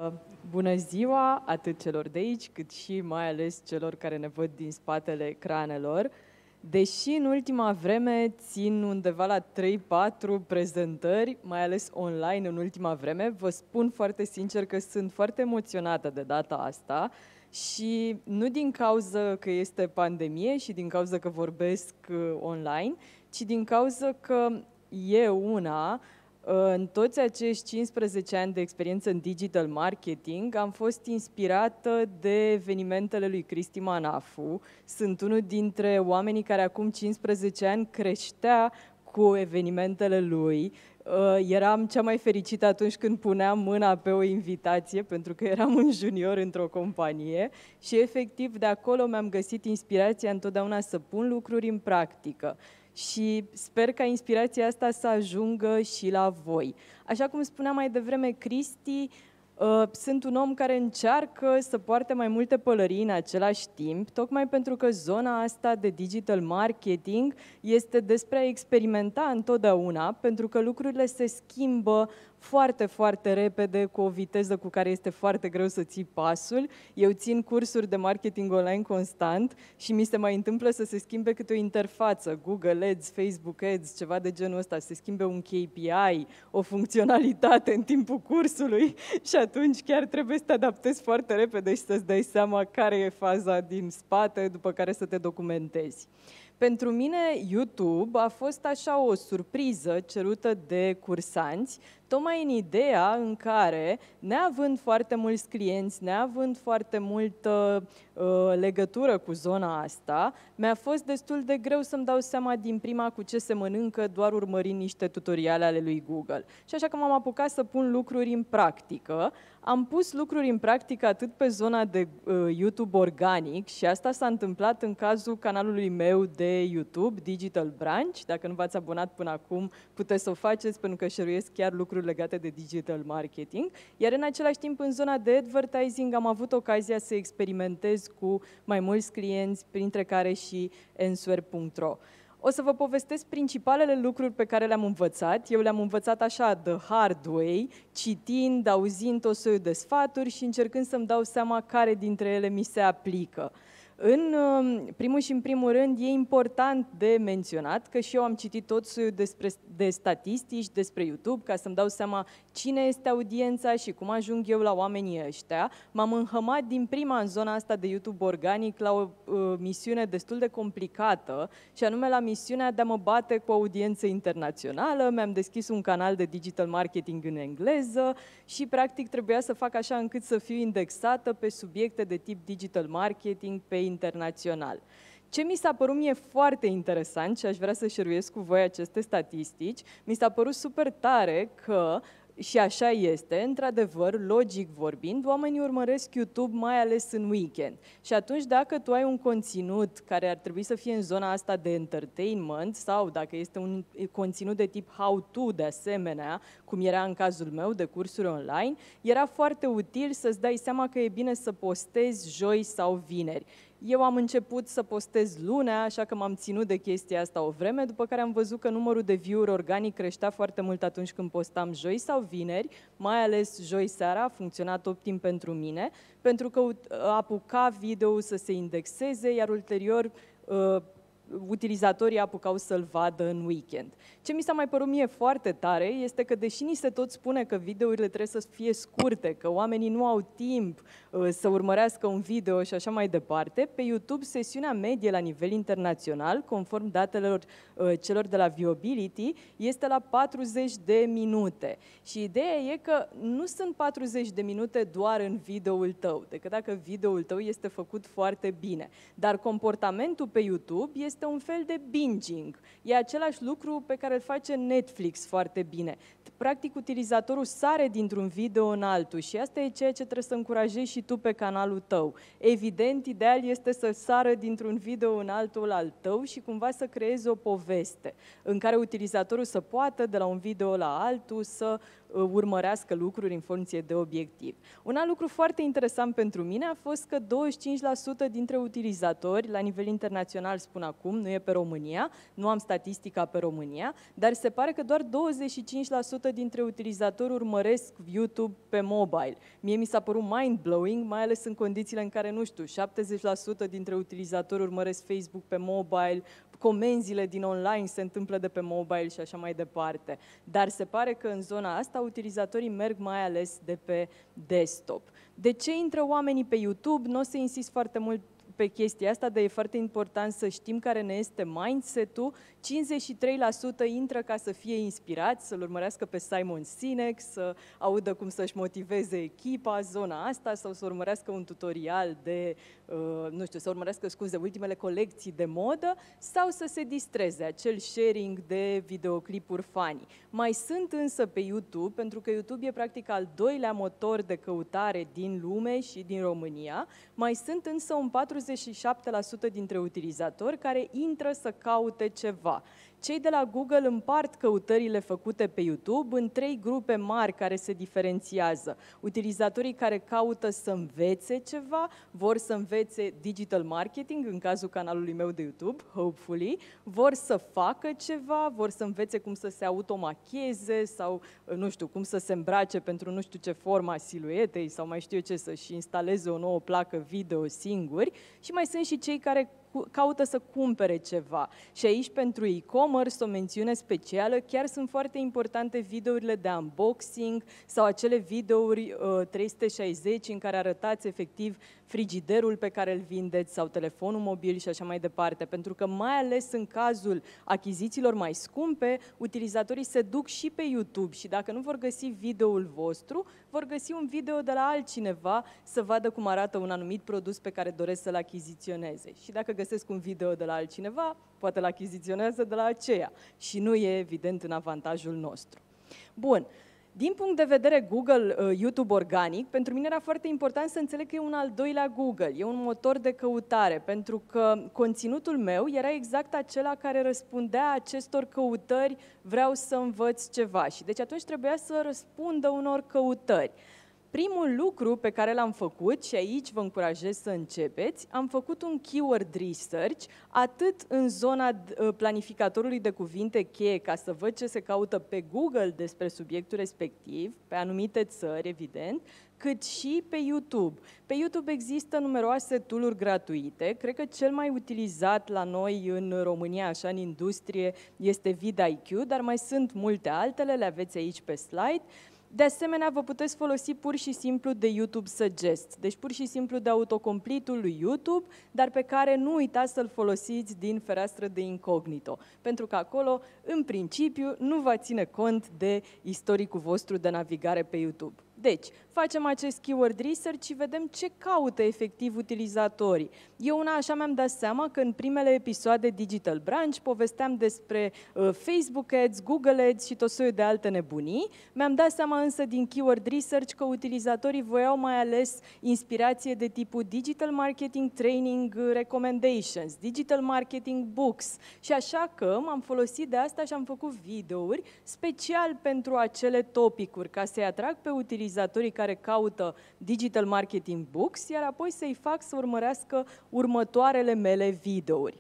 Bună ziua atât celor de aici, cât și mai ales celor care ne văd din spatele ecranelor. Deși în ultima vreme țin undeva la 3-4 prezentări, mai ales online în ultima vreme, vă spun foarte sincer că sunt foarte emoționată de data asta și nu din cauza că este pandemie și din cauza că vorbesc online, ci din cauza că în toți acești 15 ani de experiență în digital marketing, am fost inspirată de evenimentele lui Cristi Manafu. Sunt unul dintre oamenii care acum 15 ani creștea cu evenimentele lui. Eram cea mai fericită atunci când puneam mâna pe o invitație, pentru că eram un junior într-o companie și efectiv de acolo mi-am găsit inspirația întotdeauna să pun lucruri în practică. Și sper ca inspirația asta să ajungă și la voi. Așa cum spunea mai devreme Cristi, sunt un om care încearcă să poarte mai multe pălării în același timp, tocmai pentru că zona asta de digital marketing este despre a experimenta întotdeauna, pentru că lucrurile se schimbă foarte, foarte repede, cu o viteză cu care este foarte greu să ții pasul. Eu țin cursuri de marketing online constant și mi se mai întâmplă să se schimbe câte o interfață, Google Ads, Facebook Ads, ceva de genul ăsta, să se schimbe un KPI, o funcționalitate în timpul cursului și atunci chiar trebuie să te adaptezi foarte repede și să-ți dai seama care e faza din spate, după care să te documentezi. Pentru mine, YouTube a fost așa o surpriză cerută de cursanți, tocmai în ideea în care, neavând foarte mulți clienți, neavând foarte multă legătură cu zona asta, mi-a fost destul de greu să-mi dau seama din prima cu ce se mănâncă doar urmărind niște tutoriale ale lui Google. Și așa că m-am apucat să pun lucruri în practică. Am pus lucruri în practică atât pe zona de YouTube organic și asta s-a întâmplat în cazul canalului meu de YouTube, Digital Branch. Dacă nu v-ați abonat până acum, puteți să o faceți pentru că share-uiesc chiar lucruri legate de digital marketing. Iar în același timp, în zona de advertising, am avut ocazia să experimentez cu mai mulți clienți, printre care și Answer.ro. O să vă povestesc principalele lucruri pe care le-am învățat. Eu le-am învățat așa, the hard way, citind, auzind tot soiul de sfaturi și încercând să-mi dau seama care dintre ele mi se aplică. În primul și în primul rând, e important de menționat că și eu am citit tot soiul de statistici despre YouTube ca să-mi dau seama cine este audiența și cum ajung eu la oamenii ăștia. M-am înhămat din prima în zona asta de YouTube organic la o misiune destul de complicată și anume la misiunea de a mă bate cu o audiență internațională. Mi-am deschis un canal de digital marketing în engleză și practic trebuia să fac așa încât să fiu indexată pe subiecte de tip digital marketing pe internațional. Ce mi s-a părut mie foarte interesant și aș vrea să share-uiesc cu voi aceste statistici, mi s-a părut super tare că, și așa este, într-adevăr, logic vorbind, oamenii urmăresc YouTube mai ales în weekend. Și atunci, dacă tu ai un conținut care ar trebui să fie în zona asta de entertainment sau dacă este un conținut de tip how-to de asemenea, cum era în cazul meu de cursuri online, era foarte util să-ți dai seama că e bine să postezi joi sau vineri. Eu am început să postez lunea, așa că m-am ținut de chestia asta o vreme, după care am văzut că numărul de view-uri organic creștea foarte mult atunci când postam joi sau vineri, mai ales joi seara, a funcționat optim pentru mine, pentru că apuca video să se indexeze, iar ulterior utilizatorii apucau să-l vadă în weekend. Ce mi s-a mai părut mie foarte tare este că, deși ni se tot spune că videourile trebuie să fie scurte, că oamenii nu au timp să urmărească un video și așa mai departe, pe YouTube sesiunea medie la nivel internațional, conform datelor celor de la Viewability, este la 40 de minute. Și ideea e că nu sunt 40 de minute doar în videoul tău, decât dacă videoul tău este făcut foarte bine. Dar comportamentul pe YouTube este un fel de binging. E același lucru pe care îl face Netflix foarte bine. Practic, utilizatorul sare dintr-un video în altul și asta e ceea ce trebuie să încurajezi și tu pe canalul tău. Evident, ideal este să sară dintr-un video în altul al tău și cumva să creezi o poveste în care utilizatorul să poată, de la un video la altul, să urmărească lucruri în funcție de obiectiv. Un alt lucru foarte interesant pentru mine a fost că 25% dintre utilizatori, la nivel internațional spun acum, nu e pe România, nu am statistica pe România, dar se pare că doar 25% dintre utilizatori urmăresc YouTube pe mobile. Mie mi s-a părut mind-blowing, mai ales în condițiile în care, nu știu, 70% dintre utilizatori urmăresc Facebook pe mobile, comenzile din online se întâmplă de pe mobile și așa mai departe. Dar se pare că în zona asta utilizatorii merg mai ales de pe desktop. De ce intră oamenii pe YouTube? Nu o să insist foarte mult pe chestia asta, dar e foarte important să știm care ne este mindset-ul. 53% intră ca să fie inspirați, să-l urmărească pe Simon Sinek, să audă cum să-și motiveze echipa, zona asta, sau să urmărească un tutorial de, nu știu, să urmărească, scuze, ultimele colecții de modă, sau să se distreze, acel sharing de videoclipuri funny. Mai sunt însă pe YouTube, pentru că YouTube e practic al doilea motor de căutare din lume și din România, mai sunt însă un 47% dintre utilizatori care intră să caute ceva. Cei de la Google împart căutările făcute pe YouTube în 3 grupe mari care se diferențiază. Utilizatorii care caută să învețe ceva, vor să învețe digital marketing, în cazul canalului meu de YouTube, hopefully, vor să facă ceva, vor să învețe cum să se automacheze sau, nu știu, cum să se îmbrace pentru nu știu ce forma siluetei sau mai știu eu ce, să-și instaleze o nouă placă video singuri. Și mai sunt și cei care caută să cumpere ceva. Și aici, pentru e-commerce, o mențiune specială, chiar sunt foarte importante videourile de unboxing sau acele videouri 360 în care arătați efectiv frigiderul pe care îl vindeți sau telefonul mobil și așa mai departe. Pentru că mai ales în cazul achizițiilor mai scumpe, utilizatorii se duc și pe YouTube și dacă nu vor găsi videoul vostru, vor găsi un video de la altcineva să vadă cum arată un anumit produs pe care doresc să-l achiziționeze. Și dacă găsesc un video de la altcineva, poate îl achiziționează de la aceea. Și nu e evident în avantajul nostru. Bun. Din punct de vedere Google, YouTube organic, pentru mine era foarte important să înțeleg că e un al doilea Google, e un motor de căutare, pentru că conținutul meu era exact acela care răspundea acestor căutări, vreau să învăț ceva. Și deci atunci trebuia să răspundă unor căutări. Primul lucru pe care l-am făcut, și aici vă încurajez să începeți, am făcut un keyword research, atât în zona planificatorului de cuvinte cheie, ca să văd ce se caută pe Google despre subiectul respectiv, pe anumite țări, evident, cât și pe YouTube. Pe YouTube există numeroase tool-uri gratuite. Cred că cel mai utilizat la noi în România, așa în industrie, este vidIQ, dar mai sunt multe altele, le aveți aici pe slide. De asemenea, vă puteți folosi pur și simplu de YouTube Suggest, deci pur și simplu de autocompletul lui YouTube, dar pe care nu uitați să-l folosiți din fereastră de incognito, pentru că acolo, în principiu, nu va ține cont de istoricul vostru de navigare pe YouTube. Deci, facem acest keyword research și vedem ce caută efectiv utilizatorii. Eu una așa mi-am dat seama că în primele episoade Digital Branch povesteam despre Facebook Ads, Google Ads și tot soiul de alte nebunii. Mi-am dat seama însă din keyword research că utilizatorii voiau mai ales inspirație de tipul Digital Marketing Training Recommendations, Digital Marketing Books. Și așa că m-am folosit de asta și am făcut videouri special pentru acele topicuri, ca să-i atrag pe utilizatorii care caută Digital Marketing Books, iar apoi să-i fac să urmărească următoarele mele videouri.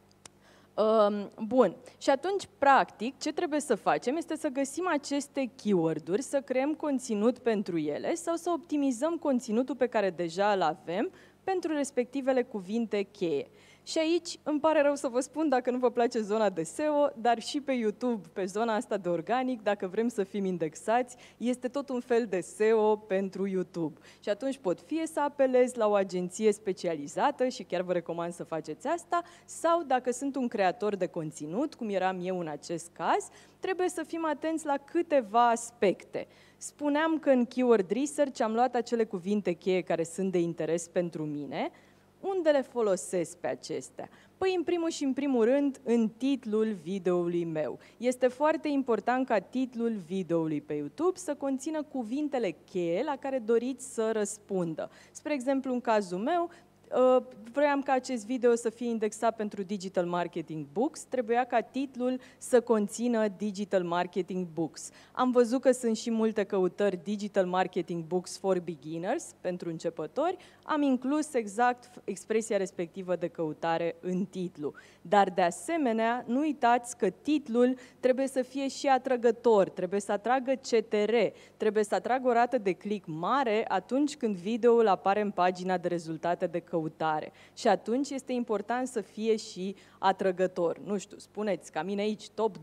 Bun. Și atunci, practic, ce trebuie să facem este să găsim aceste keyword-uri, să creăm conținut pentru ele sau să optimizăm conținutul pe care deja îl avem pentru respectivele cuvinte cheie. Și aici îmi pare rău să vă spun dacă nu vă place zona de SEO, dar și pe YouTube, pe zona asta de organic, dacă vrem să fim indexați, este tot un fel de SEO pentru YouTube. Și atunci pot fie să apelez la o agenție specializată și chiar vă recomand să faceți asta, sau dacă sunt un creator de conținut, cum eram eu în acest caz, trebuie să fim atenți la câteva aspecte. Spuneam că în keyword research am luat acele cuvinte cheie care sunt de interes pentru mine. Unde le folosesc pe acestea? Păi, în primul și în primul rând, în titlul videoului meu. Este foarte important ca titlul videoului pe YouTube să conțină cuvintele cheie la care doriți să răspundă. Spre exemplu, în cazul meu, Vroiam ca acest video să fie indexat pentru Digital Marketing Books, trebuia ca titlul să conțină Digital Marketing Books. Am văzut că sunt și multe căutări Digital Marketing Books for Beginners, pentru începători, am inclus exact expresia respectivă de căutare în titlu. Dar de asemenea, nu uitați că titlul trebuie să fie și atrăgător, trebuie să atragă CTR, trebuie să atragă o rată de click mare atunci când videoul apare în pagina de rezultate de căutare. Și atunci este important să fie și atrăgător. Nu știu, spuneți ca mine aici top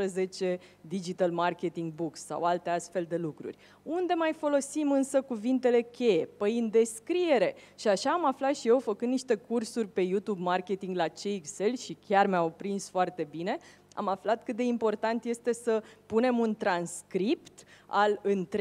12 Digital Marketing Books sau alte astfel de lucruri. Unde mai folosim însă cuvintele cheie? Păi în descriere. Și așa am aflat și eu, făcând niște cursuri pe YouTube Marketing la CXL și chiar mi-au prins foarte bine, am aflat cât de important este să punem un transcript al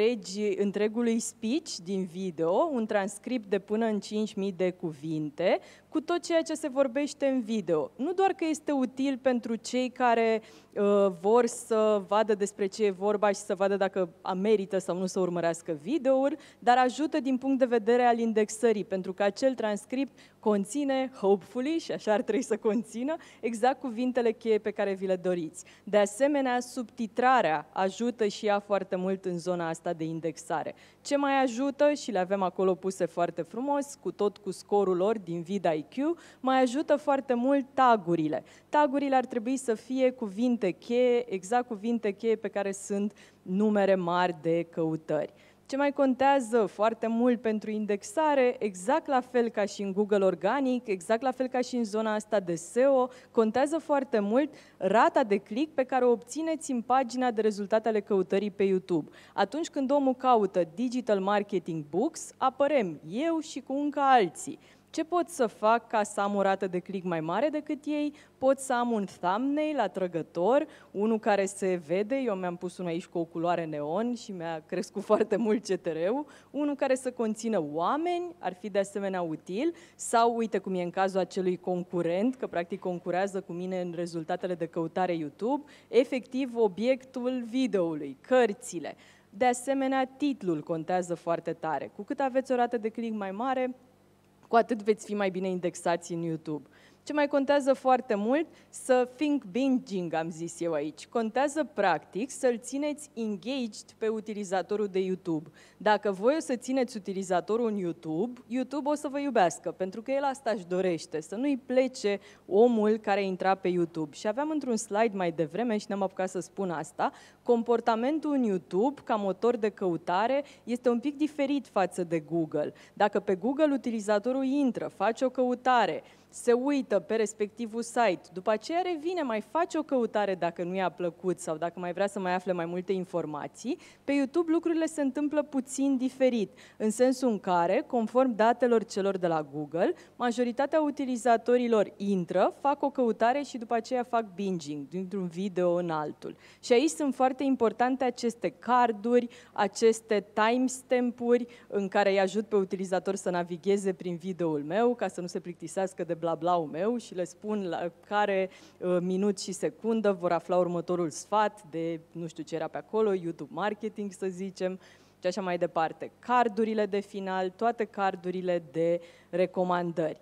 întregului speech din video, un transcript de până în 5.000 de cuvinte, cu tot ceea ce se vorbește în video. Nu doar că este util pentru cei care vor să vadă despre ce e vorba și să vadă dacă merită sau nu să urmărească videouri, dar ajută din punct de vedere al indexării, pentru că acel transcript conține, hopefully, și așa ar trebui să conțină, exact cuvintele cheie pe care vi le doriți. De asemenea, subtitrarea ajută și ea foarte mult în zona asta de indexare. Ce mai ajută, și le avem acolo puse foarte frumos, cu scorul lor din VidIQ, mai ajută foarte mult tagurile. Tagurile ar trebui să fie cuvinte cheie, exact cuvinte cheie pe care sunt numere mari de căutări. Ce mai contează foarte mult pentru indexare, exact la fel ca și în Google Organic, exact la fel ca și în zona asta de SEO, contează foarte mult rata de click pe care o obțineți în pagina de rezultate ale căutării pe YouTube. Atunci când omul caută Digital Marketing Books, apărem eu și cu încă alții. Ce pot să fac ca să am o rată de click mai mare decât ei? Pot să am un thumbnail atrăgător, unul care se vede, eu mi-am pus unul aici cu o culoare neon și mi-a crescut foarte mult CTR-ul, unul care să conțină oameni, ar fi de asemenea util, sau uite cum e în cazul acelui concurent, că practic concurează cu mine în rezultatele de căutare YouTube, efectiv obiectul videoului, cărțile. De asemenea, titlul contează foarte tare. Cu cât aveți o rată de click mai mare, cu atât veți fi mai bine indexați în YouTube. Ce mai contează foarte mult? Să think binging, am zis eu aici. Contează practic să-l țineți engaged pe utilizatorul de YouTube. Dacă voi o să țineți utilizatorul în YouTube, YouTube o să vă iubească, pentru că el asta își dorește, să nu-i plece omul care intra pe YouTube. Și aveam într-un slide mai devreme și ne-am apucat să spun asta, comportamentul în YouTube ca motor de căutare este un pic diferit față de Google. Dacă pe Google utilizatorul intră, face o căutare, se uită pe respectivul site, după aceea revine, mai face o căutare dacă nu i-a plăcut sau dacă mai vrea să mai afle mai multe informații, pe YouTube lucrurile se întâmplă puțin diferit, în sensul în care, conform datelor celor de la Google, majoritatea utilizatorilor intră, fac o căutare și după aceea fac binging dintr-un video în altul. Și aici sunt foarte importante aceste carduri, aceste timestamp-uri în care îi ajut pe utilizator să navigheze prin videoul meu, ca să nu se plictisească de bla-bla-ul meu și le spun la care minut și secundă vor afla următorul sfat de, nu știu ce era pe acolo, YouTube Marketing, să zicem, și așa mai departe. Cardurile de final, toate cardurile de recomandări.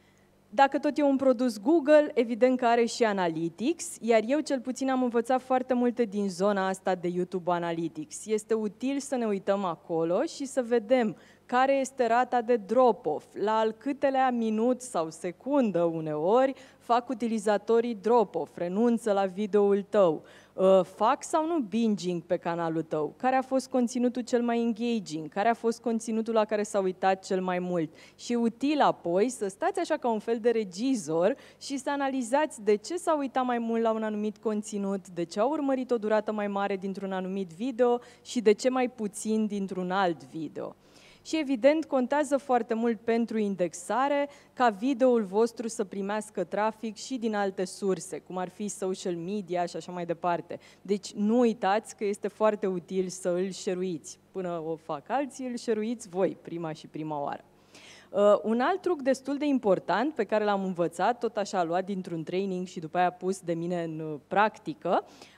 Dacă tot e un produs Google, evident că are și Analytics, iar eu cel puțin am învățat foarte multe din zona asta de YouTube Analytics. Este util să ne uităm acolo și să vedem care este rata de drop-off, la al câtelea minut sau secundă uneori fac utilizatorii drop-off, renunță la videoul tău, fac sau nu binging pe canalul tău, care a fost conținutul cel mai engaging, care a fost conținutul la care s-a uitat cel mai mult. Și e util apoi să stați așa ca un fel de regizor și să analizați de ce s-a uitat mai mult la un anumit conținut, de ce a urmărit o durată mai mare dintr-un anumit video și de ce mai puțin dintr-un alt video. Și evident contează foarte mult pentru indexare ca videoul vostru să primească trafic și din alte surse, cum ar fi social media și așa mai departe. Deci nu uitați că este foarte util să îl share-uiți. Până o fac alții, îl share-uiți voi prima oară. Un alt truc destul de important pe care l-am învățat, tot așa luat dintr-un training și după aia pus de mine în practică,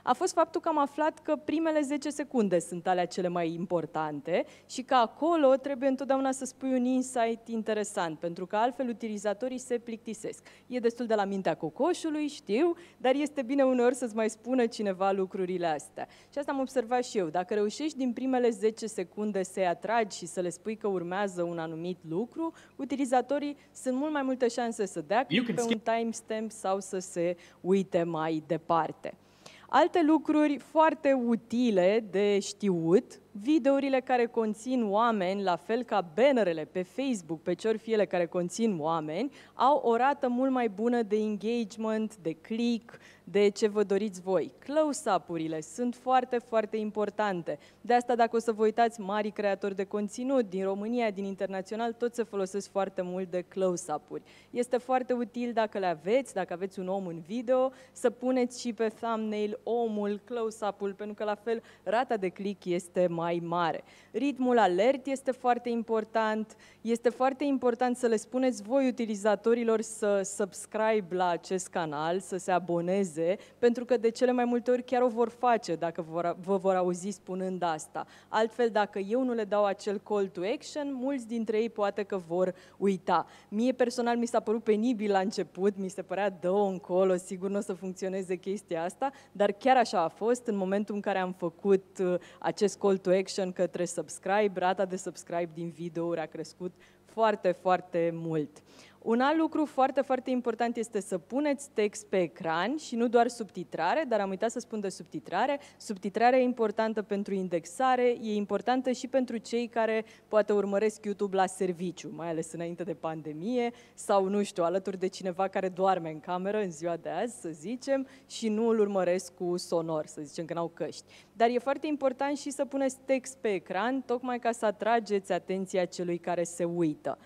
a fost faptul că am aflat că primele 10 secunde sunt alea cele mai importante și că acolo trebuie întotdeauna să spui un insight interesant, pentru că altfel utilizatorii se plictisesc. E destul de la mintea cocoșului, știu, dar este bine uneori să-ți mai spună cineva lucrurile astea. Și asta am observat și eu. Dacă reușești din primele 10 secunde să-i atragi și să le spui că urmează un anumit lucru, utilizatorii sunt mult mai multe șanse să dea click pe un timestamp sau să se uite mai departe. Alte lucruri foarte utile de știut, videourile care conțin oameni, la fel ca bannerele pe Facebook, pe ce ori fie ele care conțin oameni, au o rată mult mai bună de engagement, de click, de ce vă doriți voi. Close-up-urile sunt foarte, foarte importante. De asta, dacă o să vă uitați, mari creatori de conținut din România, din internațional, toți se folosesc foarte mult de close-up-uri. Este foarte util dacă le aveți, dacă aveți un om în video, să puneți și pe thumbnail omul, close-up-ul, pentru că la fel rata de click este mai mare. Ritmul alert este foarte important. Este foarte important să le spuneți voi utilizatorilor să subscribe la acest canal, să se aboneze, pentru că de cele mai multe ori chiar o vor face dacă vă vor auzi spunând asta. Altfel, dacă eu nu le dau acel call to action, mulți dintre ei poate că vor uita. Mie personal mi s-a părut penibil la început, mi se părea dă-o încolo, sigur nu o să funcționeze chestia asta, dar chiar așa a fost. În momentul în care am făcut acest call to action către subscribe, rata de subscribe din videouri a crescut foarte, foarte mult. Un alt lucru foarte, foarte important este să puneți text pe ecran și nu doar subtitrare, dar am uitat să spun de subtitrare. Subtitrarea e importantă pentru indexare, e importantă și pentru cei care poate urmăresc YouTube la serviciu, mai ales înainte de pandemie, sau, nu știu, alături de cineva care doarme în cameră în ziua de azi, să zicem, și nu îl urmăresc cu sonor, să zicem că n-au căști. Dar e foarte important și să puneți text pe ecran, tocmai ca să atrageți atenția celui care se uită.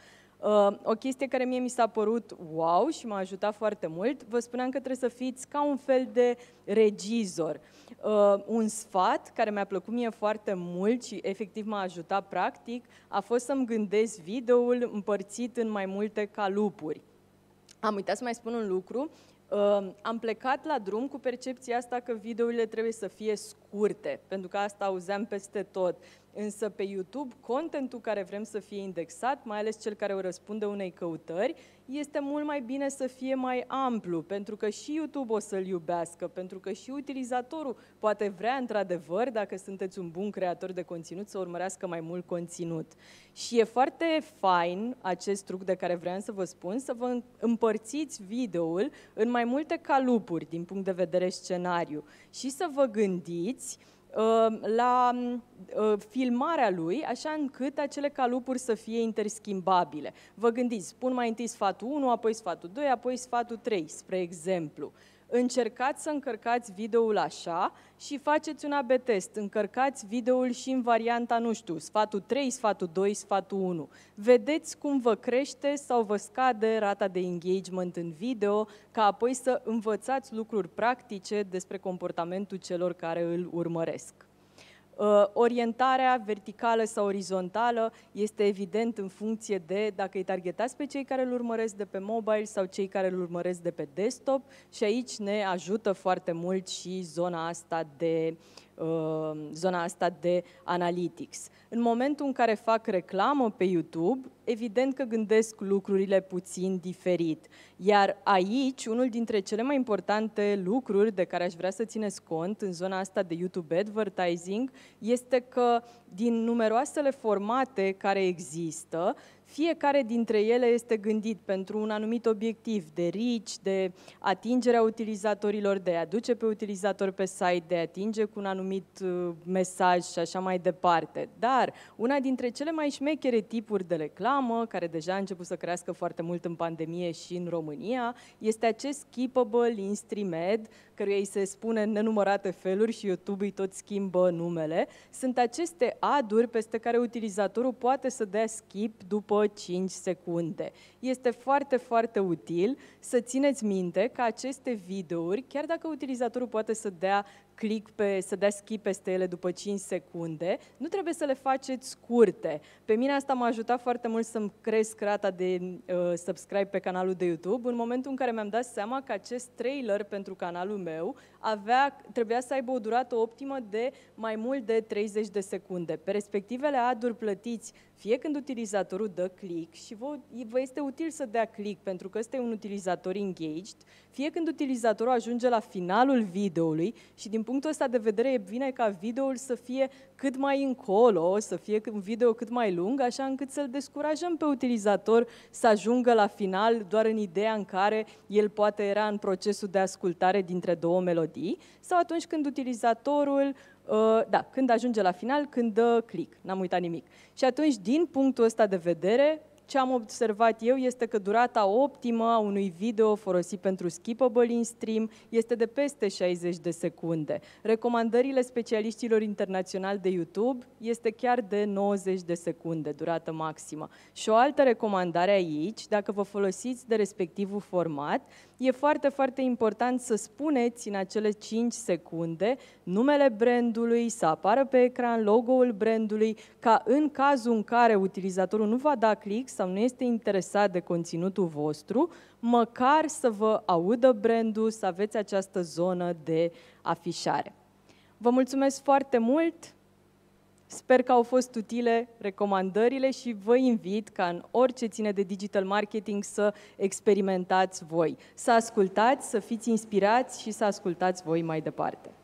O chestie care mie mi s-a părut wow și m-a ajutat foarte mult, vă spuneam că trebuie să fiți ca un fel de regizor. Un sfat care mi-a plăcut mie foarte mult și efectiv m-a ajutat practic a fost să-mi gândesc videoul împărțit în mai multe calupuri. Am uitat să mai spun un lucru. Am plecat la drum cu percepția asta că videourile trebuie să fie scurte, pentru că asta auzeam peste tot. Însă pe YouTube, contentul care vrem să fie indexat, mai ales cel care o răspunde unei căutări, este mult mai bine să fie mai amplu, pentru că și YouTube o să-l iubească, pentru că și utilizatorul poate vrea într-adevăr, dacă sunteți un bun creator de conținut, să urmărească mai mult conținut. Și e foarte fain acest truc de care vreau să vă spun, să vă împărțiți videoul în mai multe calupuri din punct de vedere scenariu și să vă gândiți la filmarea lui, așa încât acele calupuri să fie interschimbabile. Vă gândiți, spun mai întâi sfatul 1, apoi sfatul 2, apoi sfatul 3, spre exemplu. Încercați să încărcați videoul așa și faceți un AB test. Încărcați videoul și în varianta, nu știu, sfatul 3, sfatul 2, sfatul 1. Vedeți cum vă crește sau vă scade rata de engagement în video, ca apoi să învățați lucruri practice despre comportamentul celor care îl urmăresc. Orientarea verticală sau orizontală este evident în funcție de dacă îi targetați pe cei care îl urmăresc de pe mobile sau cei care îl urmăresc de pe desktop și aici ne ajută foarte mult și zona asta de analytics. În momentul în care fac reclamă pe YouTube, evident că gândesc lucrurile puțin diferit. Iar aici, unul dintre cele mai importante lucruri de care aș vrea să țineți cont în zona asta de YouTube Advertising este că din numeroasele formate care există, fiecare dintre ele este gândit pentru un anumit obiectiv de reach, de atingerea utilizatorilor, de a aduce pe utilizator pe site, de a atinge cu un anumit mesaj și așa mai departe. Dar una dintre cele mai șmechere tipuri de reclamă, care deja a început să crească foarte mult în pandemie și în România, este acest skippable in-stream ad, căruia îi se spune în nenumărate feluri și YouTube îi tot schimbă numele. Sunt aceste ad-uri peste care utilizatorul poate să dea skip după 5 secunde. Este foarte, foarte util să țineți minte că aceste videouri, chiar dacă utilizatorul poate să dea să dea skip peste ele după 5 secunde, nu trebuie să le faceți scurte. Pe mine asta m-a ajutat foarte mult să-mi cresc rata de subscribe pe canalul de YouTube, în momentul în care mi-am dat seama că acest trailer pentru canalul meu trebuia să aibă o durată optimă de mai mult de 30 de secunde. Pe respectivele ad-uri plătiți, fie când utilizatorul dă click și vă este util să dea click pentru că ăsta e un utilizator engaged, fie când utilizatorul ajunge la finalul videoului și din punctul ăsta de vedere e bine ca videoul să fie cât mai încolo, să fie un video cât mai lung, așa încât să-l descurajăm pe utilizator să ajungă la final doar în ideea în care el poate era în procesul de ascultare dintre două melodii sau atunci când utilizatorul când ajunge la final, când dă click, n-am uitat nimic. Și atunci, din punctul ăsta de vedere, ce am observat eu este că durata optimă a unui video folosit pentru skippable in stream este de peste 60 de secunde. Recomandările specialiștilor internaționali de YouTube este chiar de 90 de secunde, durată maximă. Și o altă recomandare aici, dacă vă folosiți de respectivul format, e foarte, foarte important să spuneți în acele 5 secunde numele brandului, să apară pe ecran logo-ul brandului, ca în cazul în care utilizatorul nu va da click sau nu este interesat de conținutul vostru, măcar să vă audă brandul, să aveți această zonă de afișare. Vă mulțumesc foarte mult! Sper că au fost utile recomandările și vă invit ca în orice ține de digital marketing să experimentați voi, să ascultați, să fiți inspirați și să ascultați voi mai departe.